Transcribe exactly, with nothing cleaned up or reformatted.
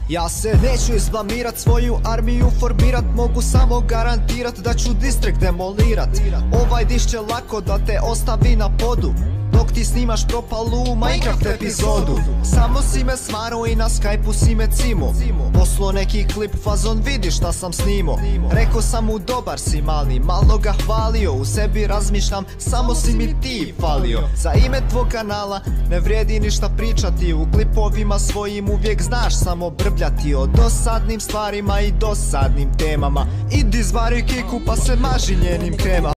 Ja se neću izblamirat, svoju armiju formirat, mogu samo garantirat da ću distrikt demolirat. Ovaj diš će lako da te ostavi na podu, dok ti snimaš propalu Minecraft epizodu. Samo si me smaro i na Skype-u si me cimo, poslo neki klip fazon vidi šta sam snimo. Rekao sam mu dobar si mali, malo ga hvalio, u sebi razmišljam samo si mi ti falio. Za ime tvog kanala ne vrijedi ništa pričati, u klipovima svojim uvijek znaš samo brbljati o dosadnim stvarima i dosadnim temama. Idi zvari kiku pa se maži njenim kremama.